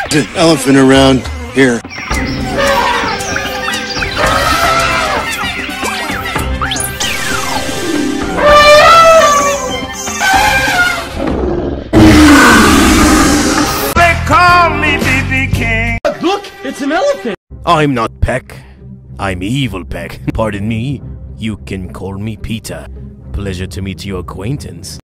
There's an elephant around here. They call me BB King. Look, it's an elephant. I'm not Peck. I'm Evil Peck. Pardon me. You can call me Peter. Pleasure to meet your acquaintance.